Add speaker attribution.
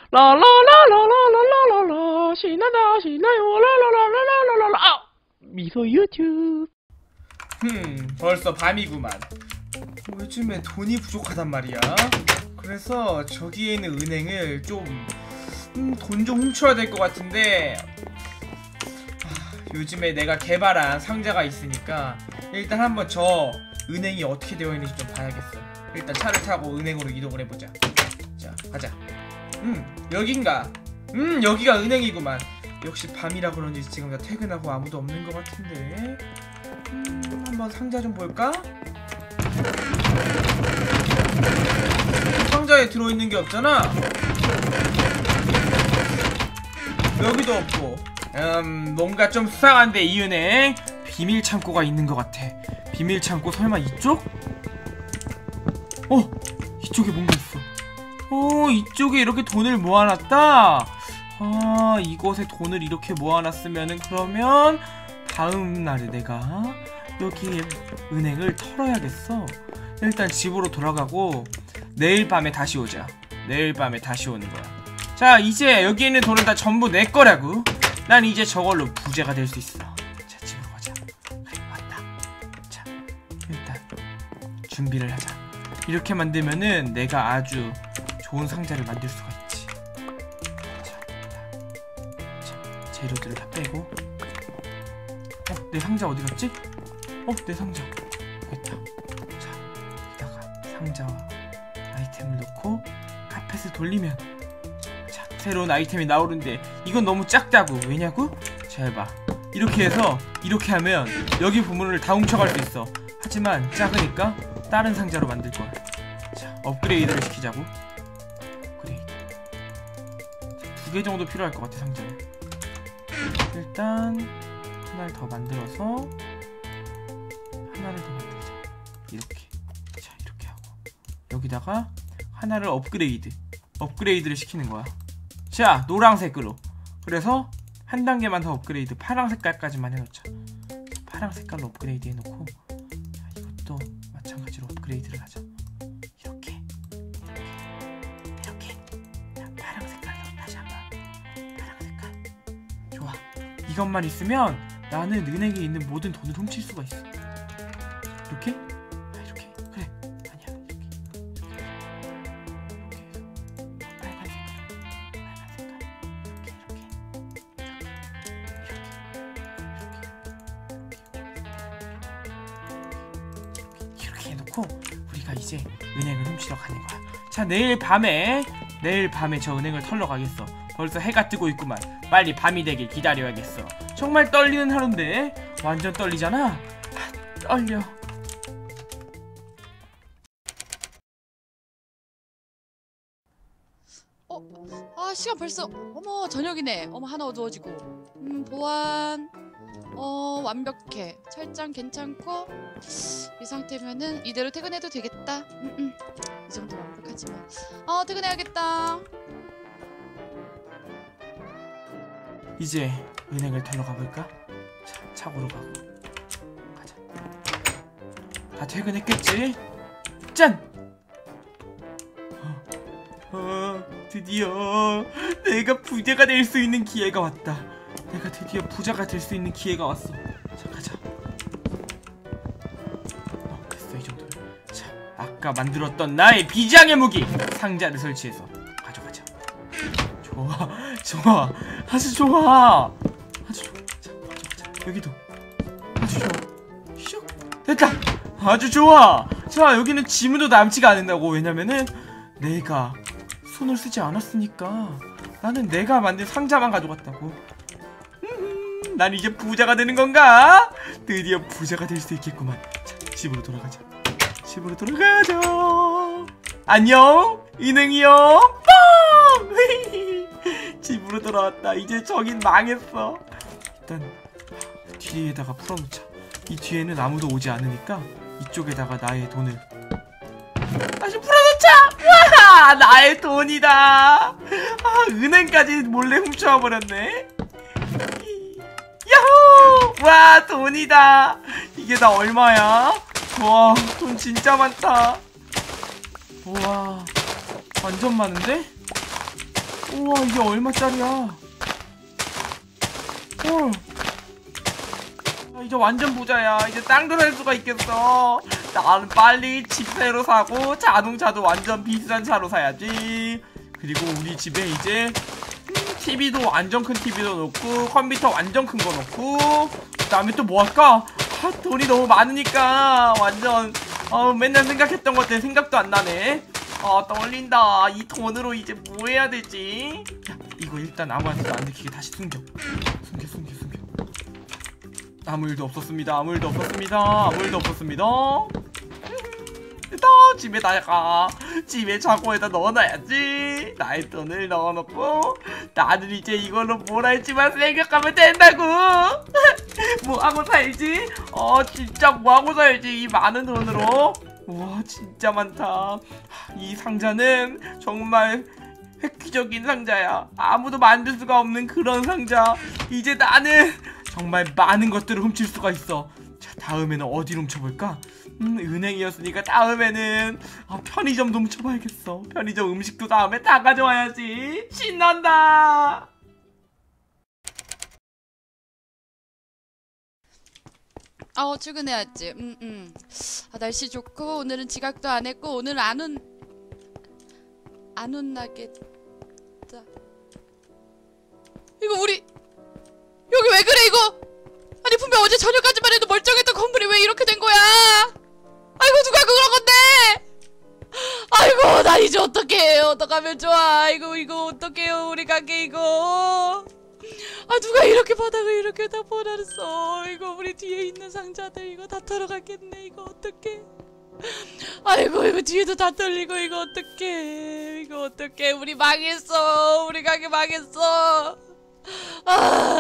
Speaker 1: 라라라라라라라라라 신나다 신나요 라라라라라라라. 아! 미소 유튜브.
Speaker 2: 벌써 밤이구만. 요즘에 돈이 부족하단 말이야. 그래서 저기에 있는 은행을 좀 돈 좀 훔쳐야 될 것 같은데, 요즘에 내가 개발한 상자가 있으니까 일단 한번 저 은행이 어떻게 되어 있는지 좀 봐야겠어. 일단 차를 타고 은행으로 이동을 해보자. 자, 가자. 여긴가? 여기가 은행이구만. 역시 밤이라 그런지 지금 다 퇴근하고 아무도 없는 것 같은데. 한번 상자 좀 볼까? 상자에 들어있는 게 없잖아. 여기도 없고. 뭔가 좀 수상한데 이 은행 비밀 창고가 있는 것 같아. 비밀 창고 설마 이쪽? 이쪽에 뭔가 있어. 이쪽에 이렇게 돈을 모아놨다. 이곳에 돈을 이렇게 모아놨으면은 그러면 다음날에 내가 여기 은행을 털어야겠어. 일단 집으로 돌아가고 내일 밤에 다시 오자. 내일 밤에 다시 오는 거야. 자, 이제 여기 있는 돈은 다 전부 내 거라고. 난 이제 저걸로 부자가 될 수 있어. 자, 집으로 가자. 그래, 왔다. 자, 일단 준비를 하자. 이렇게 만들면은 내가 아주 좋은 상자를 만들 수가 있지. 자, 재료들을 다 빼고. 내 상자 어디 갔지? 내 상자 여기 있다. 자, 여기다가 상자와 아이템을 넣고 카펫을 돌리면, 자, 새로운 아이템이 나오는데 이건 너무 작다고. 왜냐고? 잘 봐. 이렇게 해서 이렇게 하면 여기 부분을 다 훔쳐갈 수 있어. 하지만 작으니까 다른 상자로 만들 거야. 자, 업그레이드를 시키자고. 업그레이드. 2개 정도 필요할 것 같아, 상자는. 일단 하나를 더 만들어서 하나를 더 만들자. 이렇게. 자, 이렇게 하고 여기다가 하나를 업그레이드를 시키는 거야. 자, 노란색으로. 그래서 한 단계만 더 업그레이드. 파란 색깔까지만 해놓자. 파란 색깔로 업그레이드 해놓고, 자, 이것도 마찬가지로 업그레이드를 하자. 이렇게. 자, 파란 색깔로 다시 한번. 파란 색깔. 좋아. 이것만 있으면 나는 은행에 있는 모든 돈을 훔칠 수가 있어. 이렇게? 이렇게. 그래. 아니야. 이렇게. 해서 빨간 색깔. 이렇게 해놓고 우리가 이제 은행을 훔치러 가는 거야. 자, 내일 밤에 저 은행을 털러 가겠어. 벌써 해가 뜨고 있구만. 빨리 밤이 되길 기다려야겠어. 정말 떨리는 하루인데. 완전 떨리잖아. 떨려.
Speaker 3: 시간 벌써, 어머, 저녁이네. 어머, 하나 어두워지고. 보안, 완벽해. 철장 괜찮고, 이 상태면은 이대로 퇴근해도 되겠다. 이 정도 완벽하지만. 퇴근해야겠다.
Speaker 2: 이제 은행을 털러 가볼까? 자, 차고로 가고 가자. 다 퇴근했겠지? 짠! 드디어 내가 부자가 될 수 있는 기회가 왔다. 내가 드디어 부자가 될 수 있는 기회가 왔어. 자, 가자. 됐어, 이 정도면. 자, 아까 만들었던 나의 비장의 무기 상자를 설치해서 가져가자. 좋아. 아주 좋아. 자, 가져가자. 여기도 아주 좋아. 슉, 됐다. 아주 좋아. 자, 여기는 지문도 남지가 않는다고. 왜냐면은 내가 손을 쓰지 않았으니까. 나는 내가 만든 상자만 가져갔다고. 난 이제 부자가 되는 건가? 드디어 부자가 될 수 있겠구만. 자, 집으로 돌아가자. 안녕, 은행이요. 뻥! 집으로 돌아왔다. 이제 저긴 망했어. 일단 뒤에다가 풀어놓자. 이 뒤에는 아무도 오지 않으니까 이쪽에다가 나의 돈을 다시 풀어놓자! 와! 나의 돈이다! 은행까지 몰래 훔쳐와 버렸네? 야호! 와, 돈이다! 이게 다 얼마야? 와, 돈 진짜 많다. 우와, 완전 많은데? 우와, 이게 얼마짜리야? 헐. 아, 이제 완전 부자야. 이제 땅도 살 수가 있겠어. 나는 빨리 집 새로 사고 자동차도 완전 비싼 차로 사야지. 그리고 우리 집에 이제 TV도 완전 큰 TV도 놓고 컴퓨터 완전 큰 거 놓고 그 다음에 또 뭐 할까? 아, 돈이 너무 많으니까 완전 맨날 생각했던 것들 생각도 안 나네. 떨린다. 이 돈으로 이제 뭐 해야 되지? 야, 이거 일단 아무한테도 안 들키게 다시 숨겨. 숨겨. 아무 일도 없었습니다. 아무 일도 없었습니다. 됐다. 집에 나가. 집에 차고에다 넣어놔야지. 나의 돈을 넣어놓고 나는 이제 이걸로 뭘 할지만 생각하면 된다고. 뭐하고 살지? 진짜 뭐하고 살지 이 많은 돈으로. 우와, 진짜 많다. 이 상자는 정말 획기적인 상자야. 아무도 만들 수가 없는 그런 상자. 이제 나는 정말 많은 것들을 훔칠 수가 있어. 자, 다음에는 어디로 훔쳐볼까? 은행이었으니까 다음에는 편의점도 훔쳐봐야겠어. 편의점 음식도 다음에 다 가져와야지. 신난다.
Speaker 3: 출근해야지. 날씨 좋고 오늘은 지각도 안 했고 오늘은 안 혼나겠다. 이거 우리 여기 왜 그래 이거? 아니 분명 어제 저녁까지만 해도 멀쩡했던 건물이 왜 이렇게 된 거야? 아이고 누가 그런 건데? 아이고 나 이제 어떡하면 좋아? 아이고 이거 어떡해요 우리 가게 이거. 누가 이렇게 바닥을 이렇게 다 버렸어. 이거 우리 뒤에 있는 상자들 이거 다 털어갔겠네. 이거 어떡해. 아이고 이거 뒤에도 다 털리고 이거 어떡해. 우리 망했어. 우리 가게 망했어.